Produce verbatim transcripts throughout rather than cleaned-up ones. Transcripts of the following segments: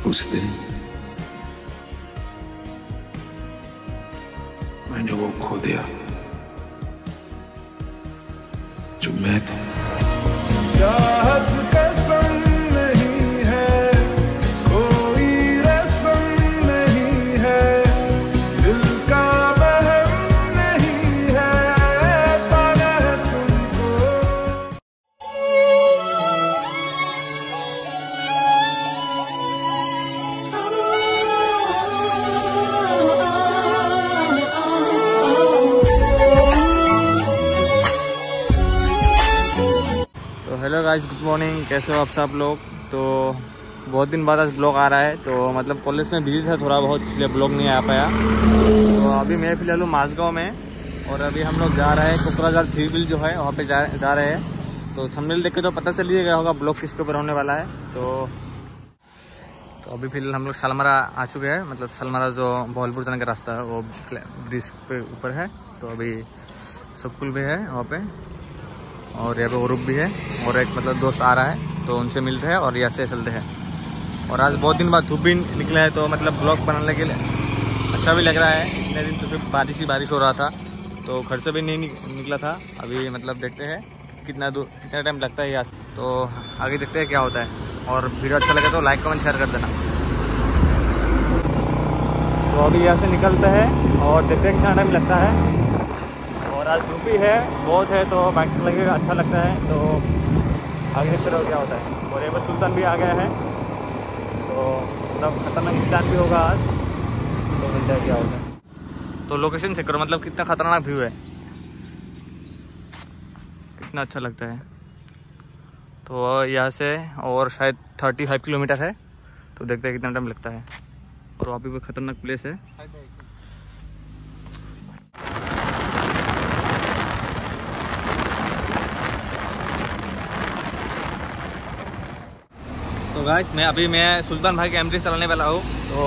उस दिन मैंने वो खो दिया जो मैं था। चाहत कसम नहीं है, कोई रसम नहीं है, दिल का बहम नहीं है, पाना है तुमको। Hello guys, good morning. कैसे हो आप सब लोग? तो बहुत दिन बाद आज ब्लॉग आ रहा है। तो मतलब कॉलेज में बिजी था थोड़ा बहुत, इसलिए ब्लॉग नहीं आ पाया। तो अभी मैं फिलहाल हूँ माजगांव में, और अभी हम लोग जा रहे हैं कोकराझार थ्री व्हील जो है वहाँ पे जा जा रहे हैं। तो थंबनेल देख के तो पता चल ही गया होगा ब्लॉग किसके ऊपर होने वाला है। तो तो अभी फिलहाल हम लोग शालमारा आ चुके हैं। मतलब शालमारा जो भोलपुर जाने का रास्ता है वो ब्रिज पे ऊपर है। तो अभी सबकुल भी है वहाँ पे, और यहाँ पे औरूब भी है, और एक मतलब दोस्त आ रहा है तो उनसे मिलते हैं और यहाँ से चलते हैं। और आज बहुत दिन बाद धूप भी निकला है, तो मतलब ब्लॉग बनाने के लिए अच्छा भी लग रहा है। इतने दिन तो सिर्फ बारिश ही बारिश हो रहा था, तो घर से भी नहीं निकला था। अभी मतलब देखते हैं कितना दूर कितना टाइम लगता है यहाँ से। तो आगे देखते हैं क्या होता है, और वीडियो अच्छा लगे तो लाइक कमेंट शेयर कर देना। तो अभी यहाँ से निकलते हैं और देखते हैं कितना टाइम लगता है। और आज धूप भी है बहुत है, तो बाइक से लगेगा अच्छा लगता है। तो आगे देखते रहो क्या होता है। और यहाँ पर सुल्तान भी आ गया है, तो मतलब खतरनाक स्टार्ट भी होगा आज। तो मिलता है क्या होता है। तो लोकेशन चेक करो, मतलब कितना खतरनाक व्यू है, कितना अच्छा लगता है। तो यहाँ से और शायद थर्टी फाइव किलोमीटर है, तो देखते हैं कितना टाइम लगता है। और वहाँ पे भी खतरनाक प्लेस है। तो गाइस मैं अभी मैं सुल्तान भाई के एम टी चलाने वाला हूँ। तो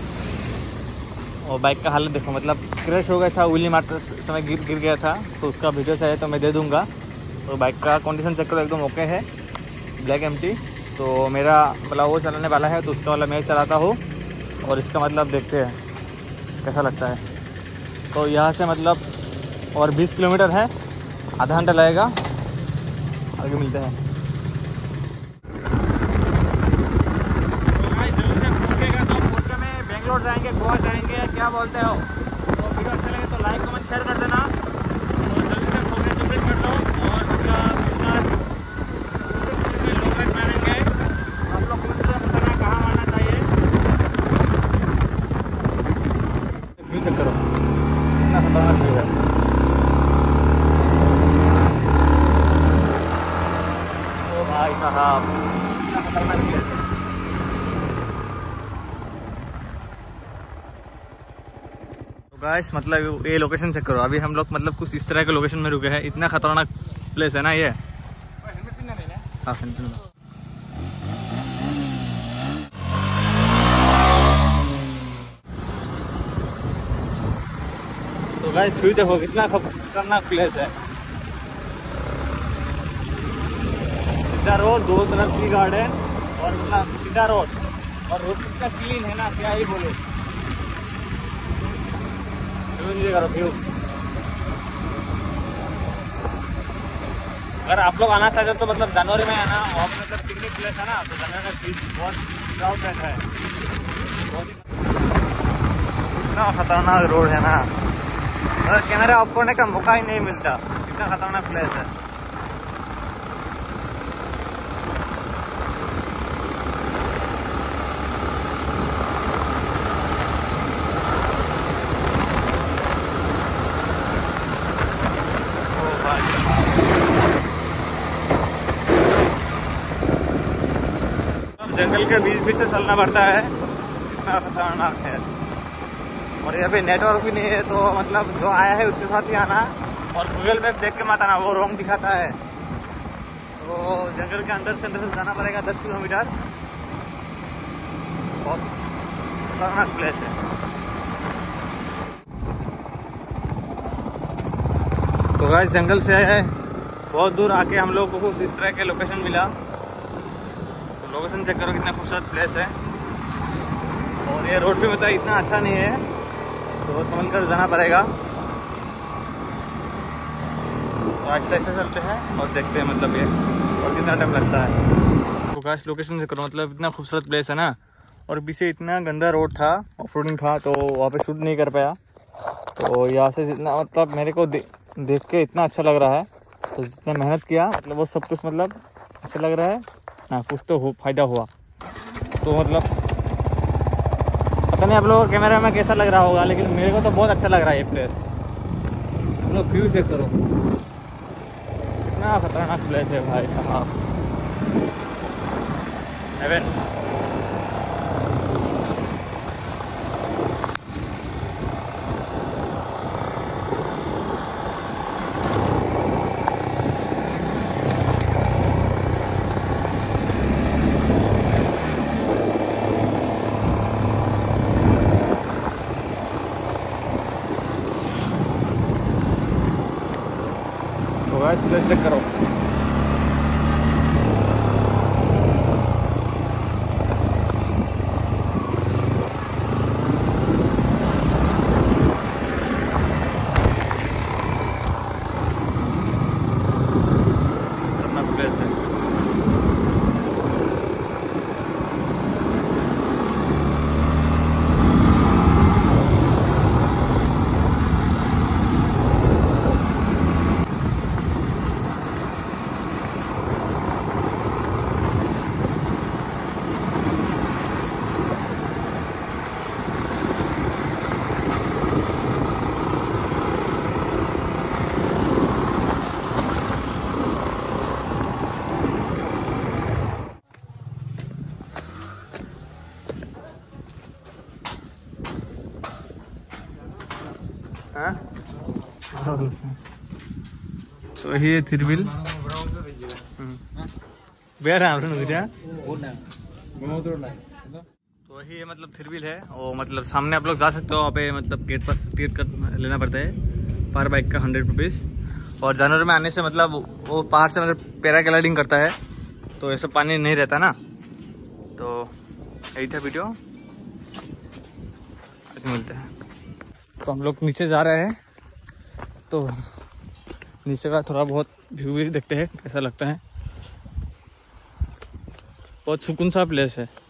और बाइक का हालत देखो, मतलब क्रैश हो गया था, व्हीली मारते समय गिर गिर गया था। तो उसका वीडियो चाहिए तो मैं दे दूंगा। तो बाइक का कंडीशन चेक करो, एकदम ओके है, ब्लैक एम टी। तो मेरा वाला वो चलाने वाला है, तो उसका वाला मैं चलाता हूँ। और इसका मतलब देखते हैं कैसा लगता है। तो यहाँ से मतलब और बीस किलोमीटर है, आधा घंटा लगेगा। आगे मिलते हैं। बेंगलोर जाएंगे, गोवा जाएंगे, क्या बोलते हो? तो वीडियो अच्छा लगे तो लाइक कमेंट शेयर कर देना। तो जल्दी से फोन कंप्लीट कर लो, और उसका लोग रेट मारेंगे। आप लोग बताना कहाँ मारना चाहिए। व्यू चेक करो, कितना खतरनाक व्यू है। ओ भाई साहब, कितना खतरनाक व्यू है। गाइस मतलब ये लोकेशन चेक करो। अभी हम लोग मतलब कुछ इस तरह के लोकेशन में रुके हैं। इतना खतरनाक प्लेस है ना ये। हाँ, तो गाइस व्यू देखो, कितना खतरनाक प्लेस है। सीधा रोड, दो तरफ टी गार्डन, और मतलब सीधा रोड, और रोड कितना क्लीन है ना, क्या ही बोले। करो व्यू। अगर आप लोग आना चाहते हो तो मतलब जनवरी में आना, वहाँ पर मतलब पिकनिक प्लेस है ना, तो जनवरी का बीच बहुत क्राउड रहता है। इतना खतरनाक रोड है ना, अगर कैमरा ऑफ करने का मौका ही नहीं मिलता, इतना खतरनाक प्लेस है। जंगल के बीच बीच से चलना पड़ता है, इतना खतरनाक है। और यहाँ पे नेटवर्क भी नहीं है, तो मतलब जो आया है उसके साथ ही आना। और गूगल मैप देख के मत आना, वो रॉन्ग दिखाता है। तो जंगल के अंदर से अंदर से जाना पड़ेगा दस किलोमीटर। बहुत खतरनाक प्लेस है। तो गाइस जंगल से है बहुत दूर आके हम लोग को कुछ इस तरह के लोकेशन मिला। तो लोकेशन चेक करो, कितना खूबसूरत प्लेस है। और ये रोड भी मतलब इतना अच्छा नहीं है, तो समझ कर जाना पड़ेगा। तो आहिस्ता आहिस्ता चलते हैं और देखते हैं मतलब ये और कितना टाइम लगता है। तो गाइस लोकेशन से करो, मतलब इतना खूबसूरत प्लेस है ना, और पीछे इतना गंदा रोड था, ऑफ रोडिंग था, तो वहाँ पे शूट नहीं कर पाया। तो यहाँ से जितना मतलब मेरे को दे, देख के इतना अच्छा लग रहा है, तो जितना मेहनत किया मतलब वो सब कुछ मतलब अच्छा लग रहा है ना, कुछ तो हो फ़ायदा हुआ। तो मतलब पता नहीं आप लोगों को कैमरा में कैसा लग रहा होगा, लेकिन मेरे को तो बहुत अच्छा लग रहा है ये प्लेस। हम लोग व्यू चेक करो, कितना खतरनाक प्लेस है भाई साहब। हेवन प्लेस चेक करो। अपना प्लेस है। तो ये थिरबिल तो वही मतलब थिरबिल है, और मतलब सामने आप लोग जा सकते हो, वहाँ पे मतलब गेट पर टिकट कर लेना पड़ता है पर बाइक का हंड्रेड रुपीज़। और जानवर में आने से मतलब वो पहाड़ से मतलब पैराग्लाइडिंग करता है, तो ऐसा पानी नहीं रहता ना। तो यही था वीडियो, मिलते हैं। तो हम लोग नीचे जा रहे हैं, तो नीचे का थोड़ा बहुत व्यू भी देखते हैं कैसा लगता है। बहुत सुकून सा प्लेस है।